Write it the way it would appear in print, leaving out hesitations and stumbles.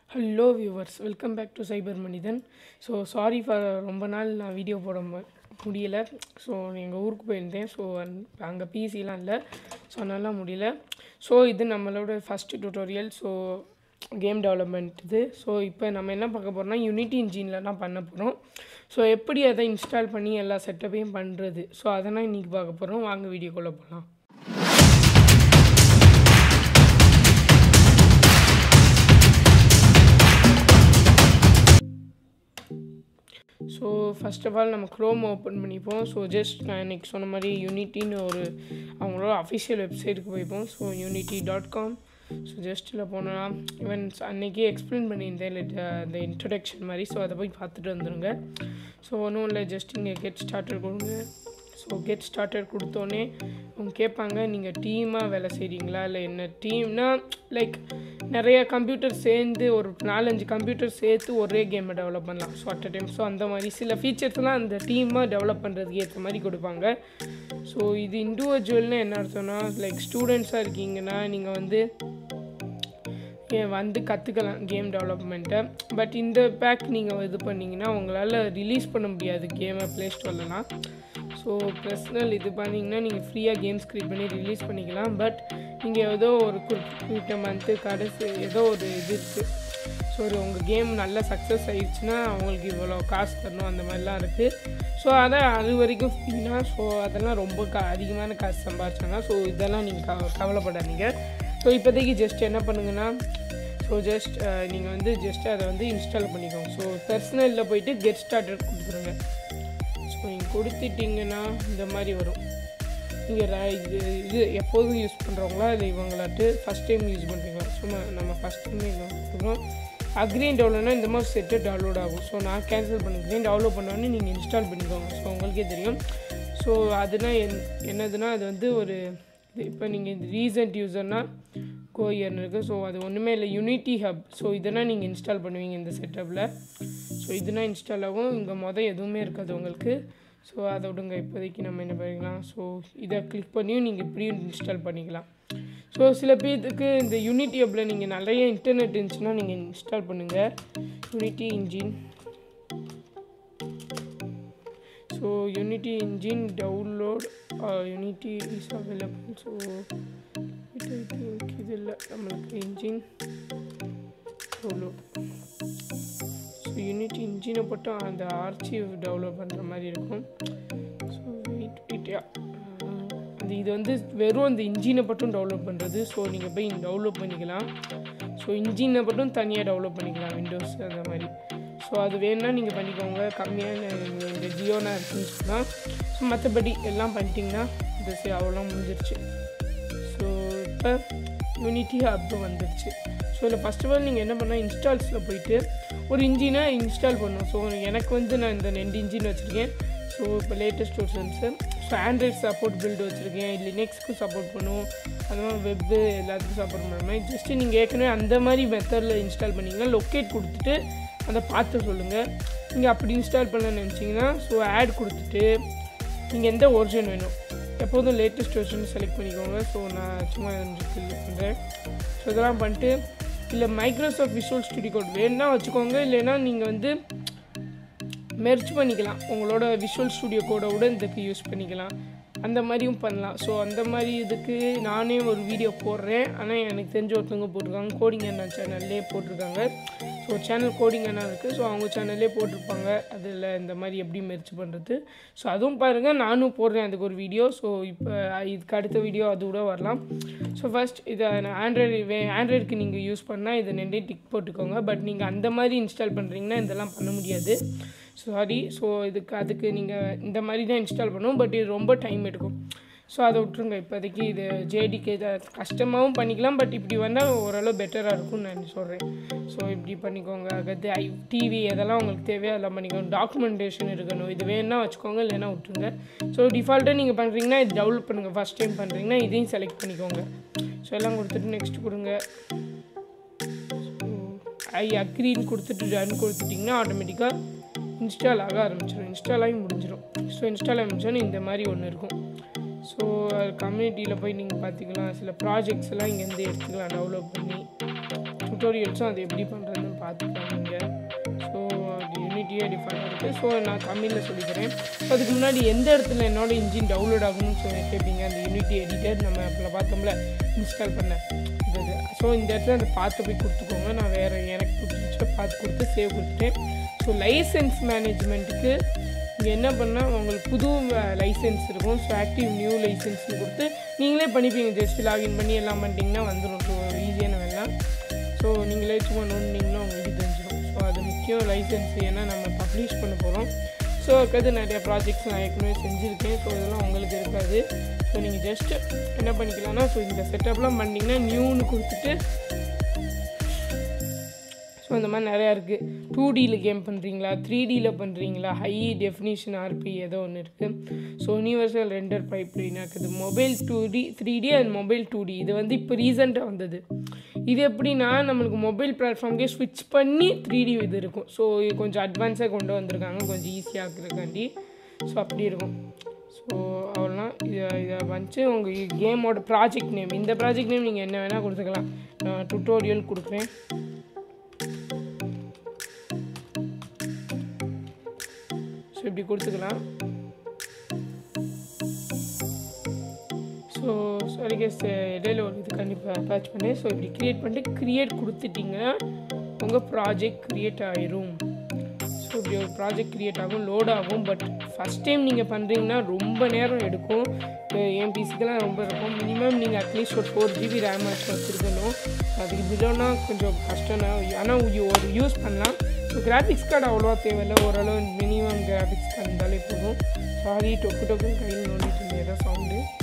Hello viewers, welcome back to cyber Manithan. So sorry for ரொம்ப நாள் நான் வீடியோ போட முடியலை. ஸோ எங்கள் ஊருக்கு போயிருந்தேன். ஸோ அங்கே பிசிலாம் இல்லை. ஸோ அதனால முடியல. ஸோ இது நம்மளோட first tutorial. So game development இது. ஸோ இப்போ நம்ம என்ன பார்க்க போகிறோம்னா யூனிட்டி இன்ஜினில் தான் பண்ண போகிறோம். ஸோ எப்படி அதை இன்ஸ்டால் பண்ணி எல்லா செட்டப்பையும் பண்ணுறது, ஸோ அதெல்லாம் இன்றைக்கி பார்க்க போகிறோம். வாங்க வீடியோக்குள்ளே போகலாம். ஸோ ஃபஸ்ட் ஆஃப் ஆல் நம்ம க்ரோம் ஓப்பன் பண்ணிப்போம். ஸோ ஜஸ்ட் நான் இன்றைக்கி சொன்ன மாதிரி யூனிட்டின்னு ஒரு அவங்களோட அஃபிஷியல் வெப்சைட்டுக்கு போய்ப்போம். So unity.com. ஸோ ஜஸ்ட் இல்லை போனால் ஈவன் அன்றைக்கி எக்ஸ்பிளைன் பண்ணியிருந்தேன் இந்த இன்ட்ரடக்ஷன் மாதிரி. ஸோ அதை போய் பார்த்துட்டு வந்துடுங்க. ஸோ ஒன்றும் இல்லை, ஜஸ்ட் இங்கே கெட் ஸ்டார்டட் கொடுங்க. ஸோ கெட் ஸ்டார்டட் கொடுத்தோன்னே அவங்க கேட்பாங்க, நீங்கள் டீமாக வேலை செய்கிறீங்களா இல்லை என்ன டீம்னா லைக் நிறைய கம்ப்யூட்டர் சேர்ந்து ஒரு 4-5 கம்ப்யூட்டர் சேர்த்து ஒரே கேமை டெவலப் பண்ணலாம். So at a time. So அந்த மாதிரி சில ஃபீச்சர்ஸ்லாம் அந்த டீமாக டெவலப் பண்ணுறதுக்கு ஏற்ற மாதிரி கொடுப்பாங்க. ஸோ இது இண்டிவிஜுவல்னு என்ன அர்த்தம்னா லைக் ஸ்டூடெண்ட்ஸாக இருக்கீங்கன்னா நீங்கள் வந்து கற்றுக்கலாம் கேம் டெவலப்மெண்ட்டை. பட் இந்த பேக் நீங்கள் இது பண்ணிங்கன்னா உங்களால் ரிலீஸ் பண்ண முடியாது கேமை ப்ளே ஸ்டோர்லலாம். ஸோ பர்சனல் இது பண்ணிங்கன்னா நீங்கள் ஃப்ரீயாக கேம்ஸ் க்ரியேட் பண்ணி ரிலீஸ் பண்ணிக்கலாம். பட் நீங்கள் ஏதோ ஒரு குறிப்பிட்ட மந்த்து கடைசி ஏதோ ஒரு இது இருக்குது. ஸோ உங்கள் கேம் நல்லா சக்ஸஸ் ஆகிடுச்சுன்னா அவங்களுக்கு இவ்வளோ காசு தரணும், அந்த மாதிரிலாம் இருக்குது. ஸோ அது வரைக்கும் ஃப்ரீனா. ஸோ அதெல்லாம் ரொம்ப அதிகமான காசு சம்பாதிச்சாங்க. ஸோ இதெல்லாம் நீங்கள் கவலைப்படாதீங்க. ஸோ இப்போதைக்கு ஜஸ்ட் என்ன பண்ணுங்கன்னா, ஸோ ஜஸ்ட் நீங்கள் ஜஸ்ட் அதை இன்ஸ்டால் பண்ணிக்கோங்க. ஸோ பர்சனலில் போய்ட்டு கெட் ஸ்டார்டட் கொடுத்துருங்க. ஸோ நீங்கள் கொடுத்துட்டிங்கன்னா இந்த மாதிரி வரும். நீங்கள் இது எப்போதும் யூஸ் பண்ணுறவங்களா இல்லை இவங்களாட்டு ஃபஸ்ட் டைம் யூஸ் பண்ணுறீங்களா? சும்மா நம்ம ஃபஸ்ட் டைம் கொடுக்குறோம். அக்ரீன் டவுன்லோட்னா இந்த மாதிரி செட்டு டவுன்லோட் ஆகும். ஸோ நான் கேன்சல் பண்ணிக்கிறேன். டவுன்லோட் பண்ணோடனே நீங்கள் இன்ஸ்டால் பண்ணிக்கோங்க. ஸோ உங்களுக்கே தெரியும். ஸோ அதுனா என்னதுன்னா அது ஒரு இப்போ நீங்கள் இந்த ரீசன்ட் யூஸர்னால் கோயர்னு இருக்குது. ஸோ அது ஒன்றுமே இல்லை, யூனிட்டி ஹப். ஸோ இதெல்லாம் நீங்கள் இன்ஸ்டால் பண்ணுவீங்க இந்த செட்டப்பில். ஸோ இதுனா இன்ஸ்டால் ஆகும். இங்கே எதுவுமே இருக்காது உங்களுக்கு. ஸோ அதை விடுங்க. இப்போதைக்கு நம்ம என்ன பண்ணிக்கலாம், ஸோ இதை கிளிக் பண்ணியும் நீங்கள் இப்படியும் இன்ஸ்டால் பண்ணிக்கலாம். ஸோ சில பேருக்கு இந்த யூனிட்டி ஹப்பில் நீங்கள் நிறைய இன்டர்நெட் இருந்துச்சுன்னா நீங்கள் இன்ஸ்டால் பண்ணுங்கள் Unity engine. So Unity engine download Unity is available. So இது இல்லை நம்மளுக்கு இன்ஜின் டவுன்லோட். ஸோ யூனிட்டி இன்ஜினை போட்டு அந்த ஆர்ச்சிவ் டவுன்லோட் பண்ணுற மாதிரி இருக்கும். ஸோ வெயிட்யா இது வெறும் அந்த இன்ஜினை மட்டும் டவுன்லோட் பண்ணுறது. ஸோ நீங்கள் போய் டவுன்லோட் பண்ணிக்கலாம். ஸோ இன்ஜினை மட்டும் தனியாக டவுன்லோட் பண்ணிக்கலாம், விண்டோஸ் அந்த மாதிரி. ஸோ அது வேணுன்னா நீங்கள் பண்ணிக்கோங்க. கம்மியான இந்த ஜியோனா இருக்குன்னு சொன்னால். ஸோ மற்றபடி எல்லாம் பண்ணிட்டிங்கன்னா இது அவ்வளோ முடிஞ்சிருச்சு. ஸோ இப்போ யூனிட்டி ஹப் வந்துடுச்சு. ஸோ இதில் ஃபஸ்ட் ஆஃப் ஆல் நீங்கள் என்ன பண்ணால் இன்ஸ்டால்ஸில் போயிட்டு ஒரு இன்ஜினை இன்ஸ்டால் பண்ணணும். ஸோ எனக்கு நான் இந்த 2 இன்ஜின் வச்சுருக்கேன். ஸோ இப்போ latest versions. So Android support build வச்சுருக்கேன். லினக்ஸ்க்கு சப்போர்ட் பண்ணும், அது மாதிரி வெப்பு எல்லாத்துக்கும் சப்போர்ட் பண்ணுற மாதிரி. ஜஸ்ட்டு நீங்கள் ஏற்கனவே அந்த மாதிரி மெத்தடில் இன்ஸ்டால் பண்ணிங்கன்னா லொக்கேட் கொடுத்துட்டு அதை பார்த்து சொல்லுங்கள். நீங்கள் அப்படி இன்ஸ்டால் பண்ண நினச்சிங்கன்னா ஸோ ஆட் கொடுத்துட்டு நீங்கள் எந்த ஒரிஜின் வேணும், எப்போதும் லேட்டஸ்ட் வெர்ஷன் செலக்ட் பண்ணிக்கோங்க. ஸோ நான் சும்மா செலக்ட் பண்ணுறேன். ஸோ இதெல்லாம் பண்ணிட்டு இல்லை மைக்ரோசாஃப்ட் விஷுவல் ஸ்டுடியோ கோட் வேணுன்னா வச்சுக்கோங்க. இல்லைன்னா நீங்கள் மெர்ஜ் பண்ணிக்கலாம். உங்களோட விஷுவல் ஸ்டுடியோ கோடோட இதுக்கு யூஸ் பண்ணிக்கலாம். அந்த மாதிரியும் பண்ணலாம். ஸோ அந்த மாதிரி இதுக்கு நானே ஒரு வீடியோ போடுறேன். ஆனால் எனக்கு தெரிஞ்ச ஒருத்தவங்க போட்டிருக்காங்க, கோடிங் அண்ணா சேனல்லே போட்டிருக்காங்க. ஸோ சேனல் கோடிங் அண்ணா இருக்குது. ஸோ அவங்க சேனல்லே போட்டிருப்பாங்க அதில் இந்த மாதிரி எப்படி மெர்ஜ் பண்ணுறது. ஸோ அதுவும் பாருங்கள், நானும் போடுறேன் அதுக்கு ஒரு வீடியோ. ஸோ இப்போ இதுக்கு அடுத்த வீடியோ அது கூட வரலாம். ஸோ ஃபஸ்ட் இதை ஆண்ட்ராய்டுக்கு நீங்கள் யூஸ் பண்ணால் இதை 2 டிக் போட்டுக்கோங்க. பட் நீங்கள் அந்த மாதிரி இன்ஸ்டால் பண்ணுறீங்கன்னா இதெல்லாம் பண்ண முடியாது. சாரி. ஸோ அதுக்கு நீங்கள் இந்த மாதிரி தான் இன்ஸ்டால் பண்ணுவோம். பட் இது ரொம்ப டைம் எடுக்கும். ஸோ அதை விட்டுருங்க. இப்போதைக்கு இது ஜேடிக்கு இதை கஷ்டமாகவும் பண்ணிக்கலாம். பட் இப்படி வந்தால் ஓரளவு பெட்டராக இருக்கும்னு நான் சொல்கிறேன். ஸோ இப்படி பண்ணிக்கோங்க. அடுத்து டிவி எதெல்லாம் உங்களுக்கு தேவையோ அதெல்லாம் பண்ணிக்கோங்க. டாக்குமெண்டேஷன் இருக்கணும். இது வேணுன்னா வச்சுக்கோங்க, இல்லைன்னா விட்டுருங்க. ஸோ டிஃபால்ட்டாக நீங்கள் பண்ணுறீங்கன்னா இது டவுன்லோட் பண்ணுங்கள். ஃபஸ்ட் டைம் பண்ணுறீங்கன்னா இதையும் செலக்ட் பண்ணிக்கோங்க. ஸோ எல்லாம் கொடுத்துட்டு நெக்ஸ்ட் கொடுங்க. ஐ அக்ரீன்னு கொடுத்துட்டு டன் கொடுத்துட்டிங்கன்னா ஆட்டோமேட்டிக்காக இன்ஸ்டால் ஆக ஆரம்பிச்சிடும். இன்ஸ்டால் ஆகி முடிஞ்சிடும். ஸோ இன்ஸ்டால் ஆகிச்சோன்னு இந்த மாதிரி ஒன்று இருக்கும். ஸோ கம்யூனிட்டியில் போய் நீங்கள் பார்த்துக்கலாம். சில ப்ராஜெக்ட்ஸ் எல்லாம் இங்கேருந்து எடுத்துக்கலாம் டெவலப் பண்ணி. டுட்டோரியல்ஸும் அது எப்படி பண்ணுறதுன்னு பார்த்துப்பாங்க. ஸோ அது யூனிட்டியே டிஃபரெண்ட் இருக்குது. ஸோ நான் தமிழில் சொல்லிக்கிறேன். அதுக்கு முன்னாடி எந்த இடத்துல என்னோட இன்ஜின் டவுன்லோட் ஆகணும்னு சொல்லி கேட்பீங்க. அந்த யூனிட்டி எடிட்டர் நம்ம அப்போ பார்த்தோம்ல இன்ஸ்டால் பண்ணேன் இது. ஸோ இந்த இடத்துல அந்த பார்த்து போய் கொடுத்துக்கோங்க. நான் வேறு எனக்கு பிடிச்ச பார்த்து கொடுத்து சேவ் கொடுத்துட்டேன். ஸோ லைசன்ஸ் மேனேஜ்மெண்ட்டுக்கு இங்கே என்ன பண்ணால் உங்களுக்கு புது லைசன்ஸ் இருக்கும். ஸோ ஆக்டிவ் நியூ லைசன்ஸ்னு கொடுத்து நீங்களே பண்ணிப்பீங்க. ஜஸ்ட் லாகின் பண்ணி எல்லாம் பண்ணிட்டீங்கன்னா வந்துடும். ஸோ ஈஸியான வேலாம். ஸோ நீங்களே சும்மா நோண்டிங்கன்னா உங்களுக்கு தெரிஞ்சிடும். ஸோ அது முக்கியம் லைசன்ஸ், ஏன்னா நம்ம பப்ளிஷ் பண்ண போகிறோம். ஸோ அதுக்கு நிறைய ப்ராஜெக்ட்ஸ் நான் ஏற்கனவே செஞ்சுருக்கேன். ஸோ இதெல்லாம் உங்களுக்கு இருக்காது. ஸோ நீங்கள் ஜஸ்ட்டு என்ன பண்ணிக்கலாம்னா, ஸோ இந்த செட்டப்லாம் பண்ணிங்கன்னா நியூன்னு கொடுத்துட்டு ஸோ இந்த மாதிரி நிறையா இருக்குது. 2Dயில் கேம் பண்ணுறீங்களா, 3Dயில் பண்ணுறீங்களா, ஹை டெஃபினிஷன் ஆர்பி ஏதோ ஒன்று இருக்குது. ஸோ யூனிவர்சல் ரெண்டர் பைப்லைன் இருக்குது. Mobile 2D 3D and mobile 2D. இது வந்து இப்போ ரீசெண்டாக வந்தது. இது எப்படின்னா நம்மளுக்கு மொபைல் பிளாட்ஃபார்ம்கே ஸ்விட்ச் பண்ணி 3D இது இருக்கும். ஸோ இது கொஞ்சம் அட்வான்ஸாக கொண்டு வந்திருக்காங்க, கொஞ்சம் ஈஸியாக இருக்கிறக்காண்டி. ஸோ அப்படி இருக்கும். ஸோ அவ்வளோதான். இதை வச்சு உங்கள் கேமோட ப்ராஜெக்ட் நேம், இந்த ப்ராஜெக்ட் நேம் நீங்கள் என்ன வேணால் கொடுத்துக்கலாம். நான் டுட்டோரியல் கொடுக்குறேன். ஸோ இப்படி கொடுத்துக்கலாம். ஸோ சாரி கேஸ் இடையில ஒரு இது கண்டிப்பாக அட்டாச் பண்ணேன். ஸோ இப்படி க்ரியேட் பண்ணிட்டு க்ரியேட் கொடுத்துட்டிங்கன்னா உங்கள் ப்ராஜெக்ட் க்ரியேட் ஆகிரும். ஸோ இப்படி ஒரு ப்ராஜெக்ட் க்ரியேட் ஆகும், லோட் ஆகும். பட் ஃபஸ்ட் டைம் நீங்கள் பண்ணுறீங்கன்னா ரொம்ப நேரம் எடுக்கும். என் பிசிக்கெல்லாம் ரொம்ப இருக்கும். மினிமம் நீங்கள் அட்லீஸ்ட் ஒரு 4 GB ரேம் ஆச்சு வச்சுருக்கணும். அதுக்கு பிலோனா கொஞ்சம் கஷ்டம் தான். ஆனால் ஒரு யூஸ் பண்ணலாம். ஸோ கிராஃபிக்ஸ் கார்டு அவ்வளோவா தேவையில்லை. ஓரளவு மினிமம் கிராஃபிக்ஸ் கார்டு இருந்தாலே போதும். சாரி டொக்கு கையில் நோண்டிட்டு இருந்தேன் ஏதோ சவுண்டு.